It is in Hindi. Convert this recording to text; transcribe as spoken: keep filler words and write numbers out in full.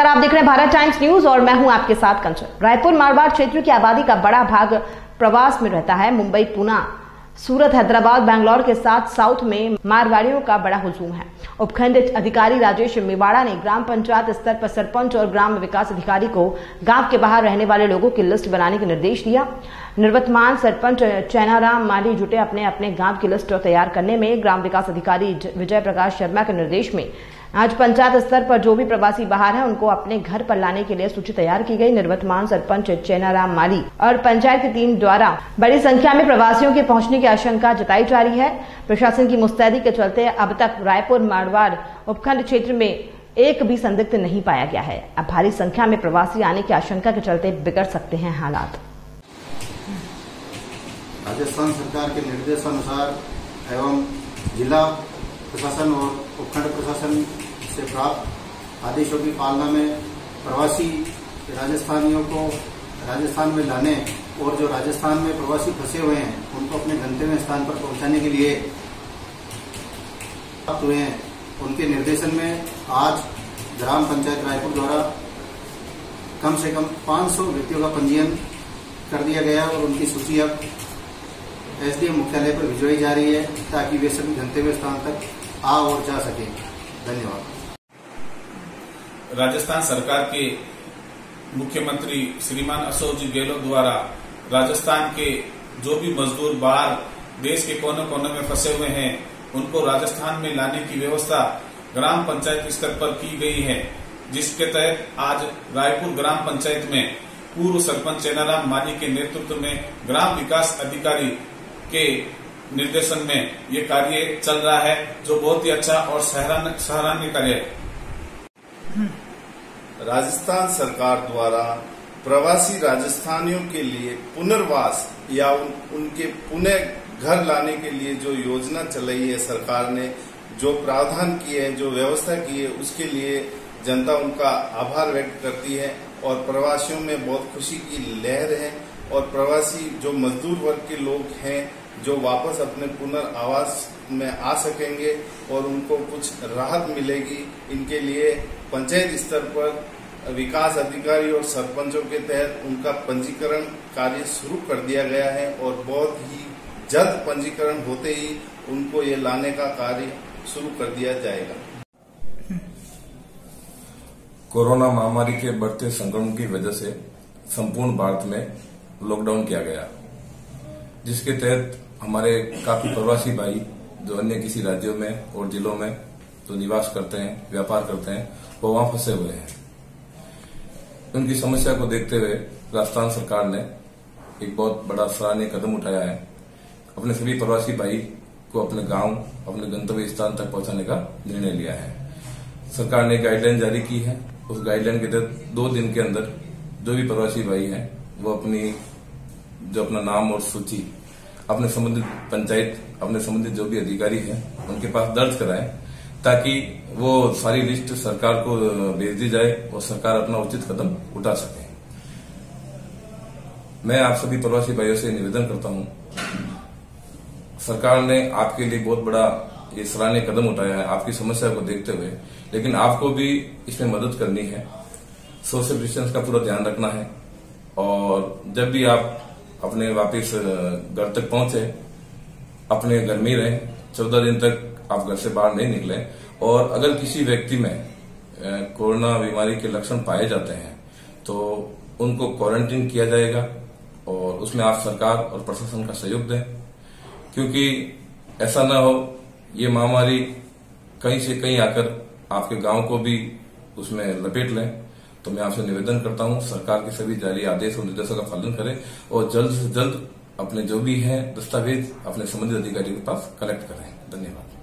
आप देख रहे हैं भारत टाइम्स न्यूज और मैं हूं आपके साथ कंचन। रायपुर मारवाड़ क्षेत्र की आबादी का बड़ा भाग प्रवास में रहता है। मुंबई, पुणे, सूरत, हैदराबाद, बैंगलोर के साथ साउथ में मारवाड़ियों का बड़ा हुजूम है। उपखंड अधिकारी राजेश मेवाड़ा ने ग्राम पंचायत स्तर पर सरपंच और ग्राम विकास अधिकारी को गांव के बाहर रहने वाले लोगों की लिस्ट बनाने का निर्देश दिया। निवर्तमान सरपंच चैनाराम माली जुटे अपने अपने गांव की लिस्ट तैयार करने में। ग्राम विकास अधिकारी विजय प्रकाश शर्मा के निर्देश में आज पंचायत स्तर पर जो भी प्रवासी बाहर है उनको अपने घर पर लाने के लिए सूची तैयार की गई। निवर्तमान सरपंच चैनाराम माली और पंचायत की टीम द्वारा बड़ी संख्या में प्रवासियों के पहुंचने की आशंका जताई जा रही है। प्रशासन की मुस्तैदी के चलते अब तक रायपुर मारवाड़ उपखंड क्षेत्र में एक भी संदिग्ध नहीं पाया गया है। अब भारी संख्या में प्रवासी आने की आशंका के चलते बिगड़ सकते हैं हालात। राजस्थान सरकार के निर्देशानुसार एवं जिला प्रशासन और उपखंड प्रशासन से प्राप्त आदेशों की पालना में प्रवासी राजस्थानियों को राजस्थान में लाने और जो राजस्थान में प्रवासी फंसे हुए हैं उनको अपने गंतव्य स्थान पर पहुंचाने के लिए प्राप्त हुए हैं, उनके निर्देशन में आज ग्राम पंचायत रायपुर द्वारा कम से कम पाँच सौ व्यक्तियों का पंजीयन कर दिया गया और उनकी सूची अब एसडीएम मुख्यालय पर भिजवाई जा रही है ताकि वे सभी गंतव्य स्थान तक आ और जा सके। धन्यवाद। राजस्थान सरकार के मुख्यमंत्री श्रीमान अशोक जी गहलोत द्वारा राजस्थान के जो भी मजदूर बाहर देश के कोने कोने में फंसे हुए हैं उनको राजस्थान में लाने की व्यवस्था ग्राम पंचायत स्तर पर की गई है, जिसके तहत आज रायपुर ग्राम पंचायत में पूर्व सरपंच चैनाराम माली के नेतृत्व में ग्राम विकास अधिकारी के निर्देशन में ये कार्य चल रहा है, जो बहुत ही अच्छा और सराहनीय कार्य है। राजस्थान सरकार द्वारा प्रवासी राजस्थानियों के लिए पुनर्वास या उन, उनके पुनः घर लाने के लिए जो योजना चलाई है सरकार ने, जो प्रावधान किए हैं, जो व्यवस्था की है, उसके लिए जनता उनका आभार व्यक्त करती है और प्रवासियों में बहुत खुशी की लहर है। और प्रवासी जो मजदूर वर्ग के लोग हैं जो वापस अपने पुनर्वास में आ सकेंगे और उनको कुछ राहत मिलेगी, इनके लिए पंचायत स्तर पर विकास अधिकारी और सरपंचों के तहत उनका पंजीकरण कार्य शुरू कर दिया गया है और बहुत ही जल्द पंजीकरण होते ही उनको ये लाने का कार्य शुरू कर दिया जाएगा। कोरोना महामारी के बढ़ते संक्रमण की वजह से संपूर्ण भारत में लॉकडाउन किया गया, जिसके तहत हमारे काफी प्रवासी भाई जो अन्य किसी राज्यों में और जिलों में जो निवास करते हैं, व्यापार करते हैं, वो वहां फंसे हुए हैं। उनकी समस्या को देखते हुए राजस्थान सरकार ने एक बहुत बड़ा सराहनीय कदम उठाया है। अपने सभी प्रवासी भाई को अपने गांव, अपने गंतव्य स्थान तक पहुंचाने का निर्णय लिया है। सरकार ने गाइडलाइन जारी की है। उस गाइडलाइन के तहत दो दिन के अंदर जो भी प्रवासी भाई हैं वो अपनी जो अपना नाम और सूची अपने संबंधित पंचायत, अपने संबंधित जो भी अधिकारी हैं उनके पास दर्ज कराएं, ताकि वो सारी लिस्ट सरकार को भेज दी जाए और सरकार अपना उचित कदम उठा सके। मैं आप सभी प्रवासी भाइयों से निवेदन करता हूं, सरकार ने आपके लिए बहुत बड़ा ये सराहनीय कदम उठाया है आपकी समस्या को देखते हुए, लेकिन आपको भी इसमें मदद करनी है। सोशल डिस्टेंस का पूरा ध्यान रखना है और जब भी आप अपने वापिस घर तक पहुंचे अपने घर में ही रहें। चौदह दिन तक आप घर से बाहर नहीं निकले और अगर किसी व्यक्ति में कोरोना बीमारी के लक्षण पाए जाते हैं तो उनको क्वारंटीन किया जाएगा और उसमें आप सरकार और प्रशासन का सहयोग दें, क्योंकि ऐसा ना हो ये महामारी कहीं से कहीं आकर आपके गांव को भी उसमें लपेट लें। तो मैं आपसे निवेदन करता हूं सरकार के सभी जारी आदेश और निर्देशों का पालन करें और जल्द से जल्द अपने जो भी हैं दस्तावेज अपने संबंधित अधिकारी के पास कलेक्ट करें। धन्यवाद।